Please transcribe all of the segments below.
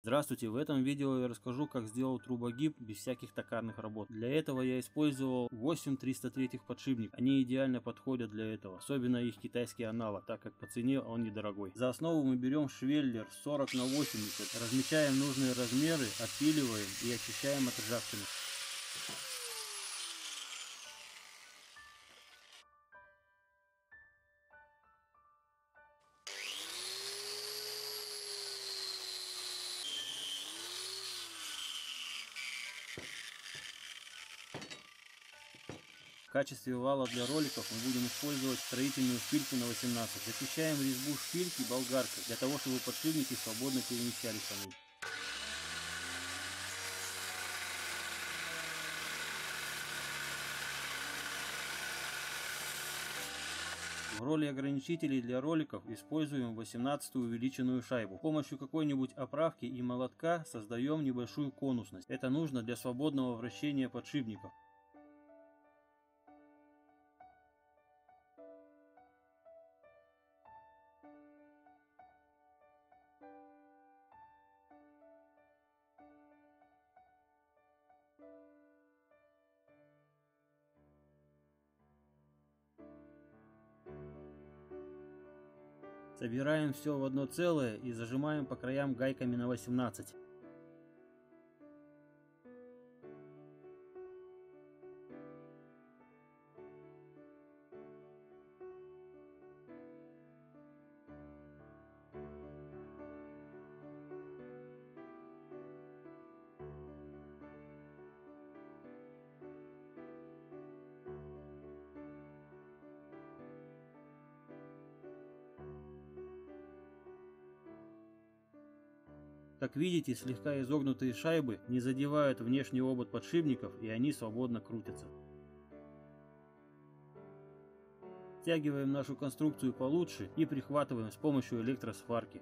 Здравствуйте, в этом видео я расскажу, как сделать трубогиб без всяких токарных работ. Для этого я использовал 8 303 подшипник. Они идеально подходят для этого, особенно их китайский аналог, так как по цене он недорогой. За основу мы берем швеллер 40 на 80, размечаем нужные размеры, отпиливаем и очищаем от ржавчины. В качестве вала для роликов мы будем использовать строительную шпильку на 18. Зачищаем резьбу шпильки болгаркой, для того чтобы подшипники свободно перемещались по ней. В роли ограничителей для роликов используем 18-ю увеличенную шайбу. С помощью какой-нибудь оправки и молотка создаем небольшую конусность. Это нужно для свободного вращения подшипников. Собираем все в одно целое и зажимаем по краям гайками на 18. Как видите, слегка изогнутые шайбы не задевают внешний обод подшипников, и они свободно крутятся. Стягиваем нашу конструкцию получше и прихватываем с помощью электросварки.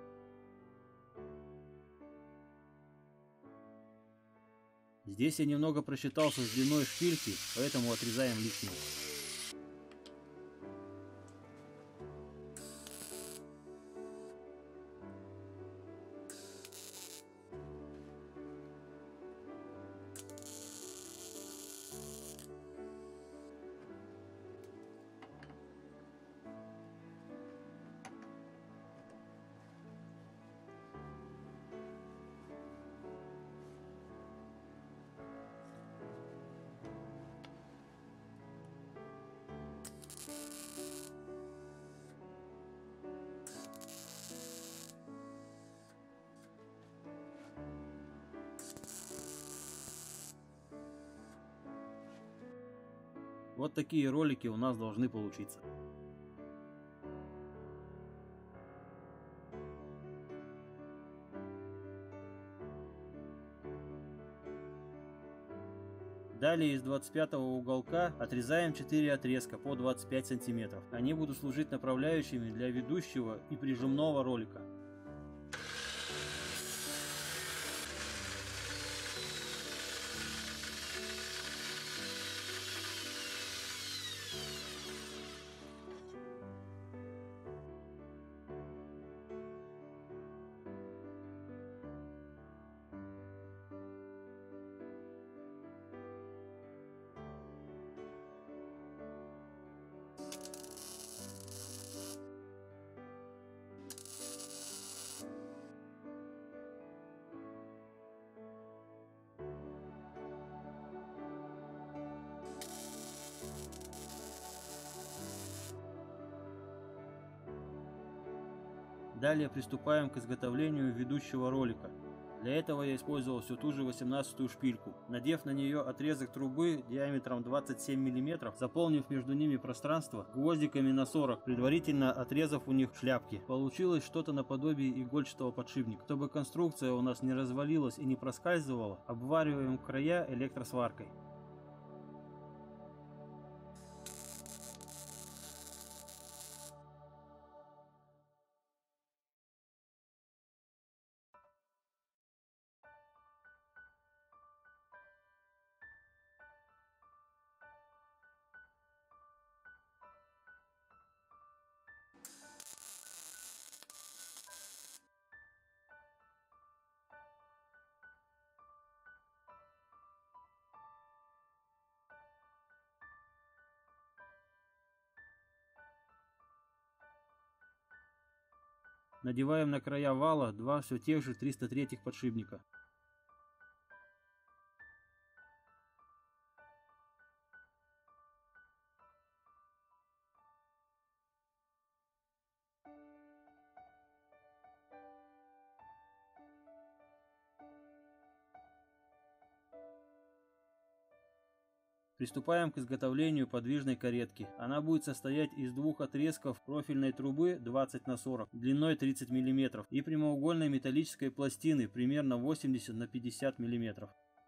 Здесь я немного просчитался с длиной шпильки, поэтому отрезаем лишнее. Вот такие ролики у нас должны получиться. Далее из 25 уголка отрезаем 4 отрезка по 25 сантиметров. Они будут служить направляющими для ведущего и прижимного ролика. Далее приступаем к изготовлению ведущего ролика. Для этого я использовал всю ту же 18-ю шпильку. Надев на нее отрезок трубы диаметром 27 мм, заполнив между ними пространство гвоздиками на 40, предварительно отрезав у них шляпки. Получилось что-то наподобие игольчатого подшипника. Чтобы конструкция у нас не развалилась и не проскальзывала, обвариваем края электросваркой. Надеваем на края вала два все тех же 303 подшипника. Приступаем к изготовлению подвижной каретки. Она будет состоять из двух отрезков профильной трубы 20 на 40 длиной 30 мм и прямоугольной металлической пластины примерно 80 на 50 мм.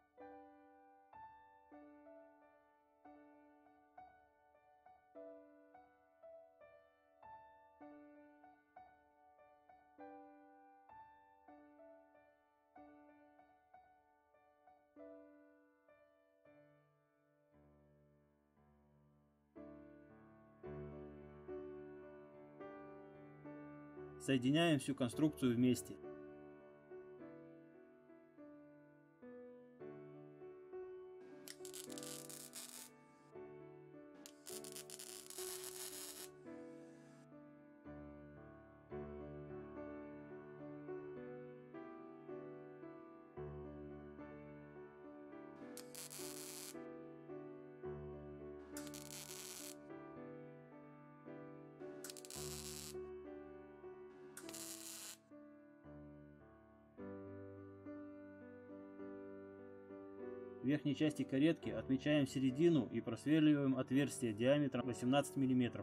Соединяем всю конструкцию вместе. В верхней части каретки отмечаем середину и просверливаем отверстие диаметром 18 мм.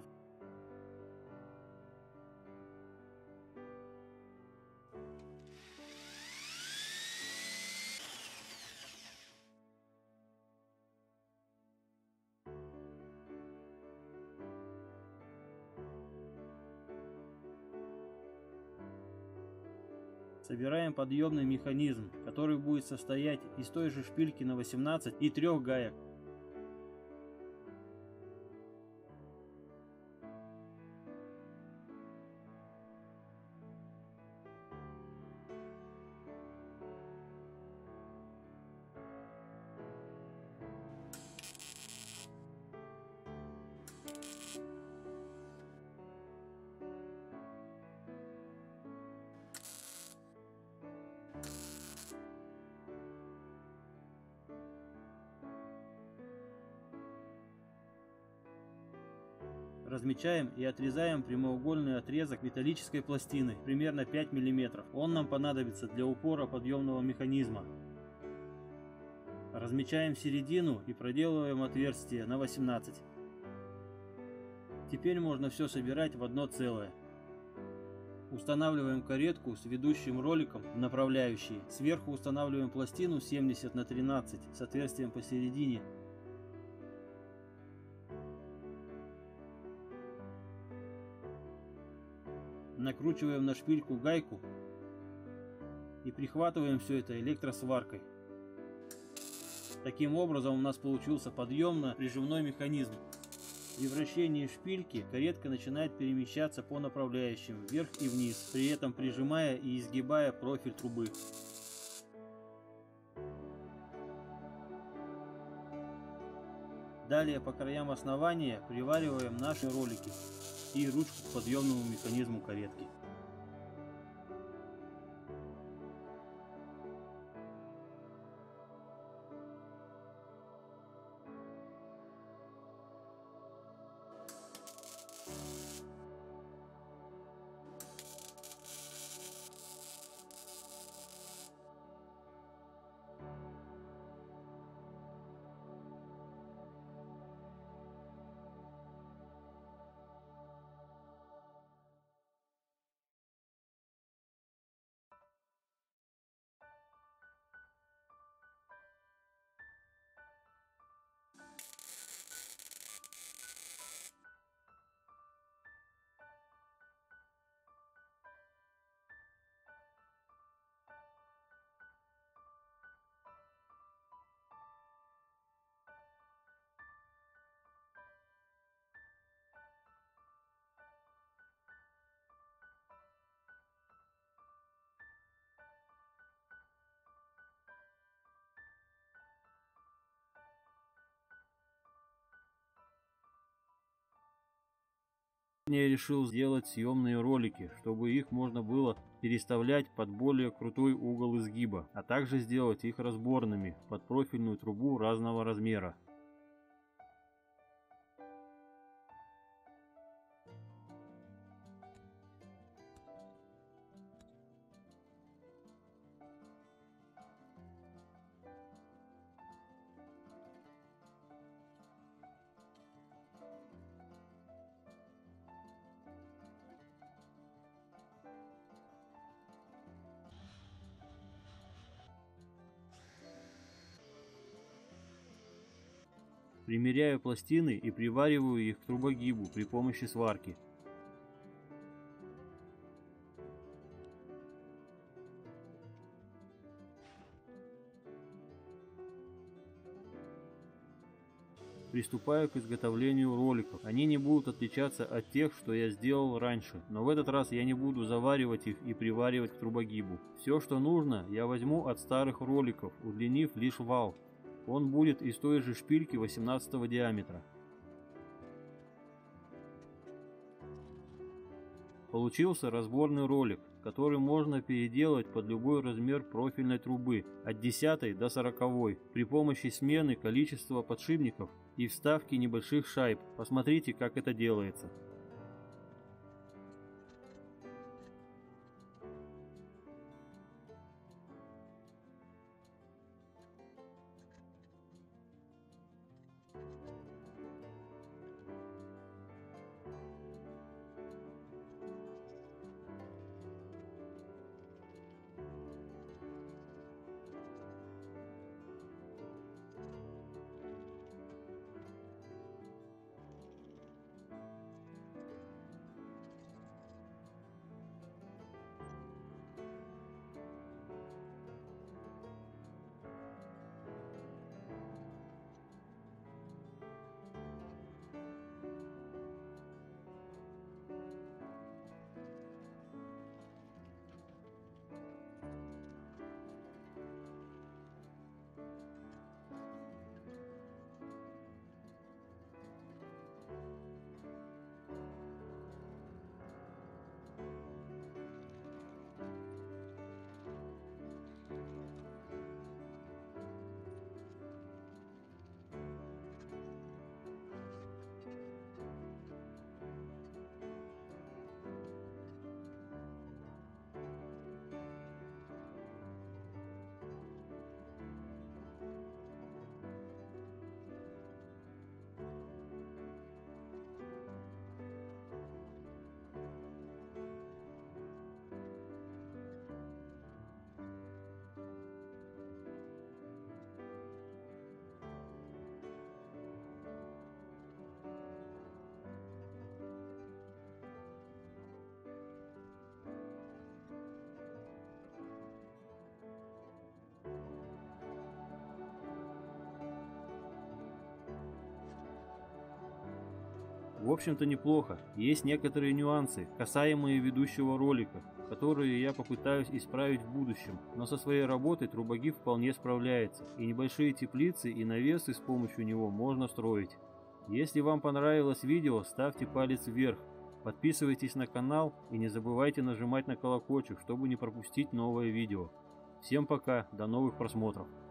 Собираем подъемный механизм, который будет состоять из той же шпильки на 18 и 3 гаек. Размечаем и отрезаем прямоугольный отрезок металлической пластины, примерно 5 мм. Он нам понадобится для упора подъемного механизма. Размечаем середину и проделываем отверстие на 18. Теперь можно все собирать в одно целое. Устанавливаем каретку с ведущим роликом в направляющие. Сверху устанавливаем пластину 70 на 13 с отверстием посередине. Накручиваем на шпильку гайку и прихватываем все это электросваркой. Таким образом у нас получился подъемно-прижимной механизм. При вращении шпильки каретка начинает перемещаться по направляющим вверх и вниз, при этом прижимая и изгибая профиль трубы. Далее по краям основания привариваем наши ролики и ручку к подъемному механизму каретки. Сегодня я решил сделать съемные ролики, чтобы их можно было переставлять под более крутой угол изгиба, а также сделать их разборными под профильную трубу разного размера. Примеряю пластины и привариваю их к трубогибу при помощи сварки. Приступаю к изготовлению роликов. Они не будут отличаться от тех, что я сделал раньше, но в этот раз я не буду заваривать их и приваривать к трубогибу. Все, что нужно, я возьму от старых роликов, удлинив лишь вал. Он будет из той же шпильки 18 диаметра. Получился разборный ролик, который можно переделать под любой размер профильной трубы, от 10 до 40, при помощи смены количества подшипников и вставки небольших шайб. Посмотрите, как это делается. В общем-то неплохо. Есть некоторые нюансы, касаемые ведущего ролика, которые я попытаюсь исправить в будущем, но со своей работой трубогиб вполне справляется, и небольшие теплицы и навесы с помощью него можно строить. Если вам понравилось видео, ставьте палец вверх, подписывайтесь на канал и не забывайте нажимать на колокольчик, чтобы не пропустить новое видео. Всем пока, до новых просмотров.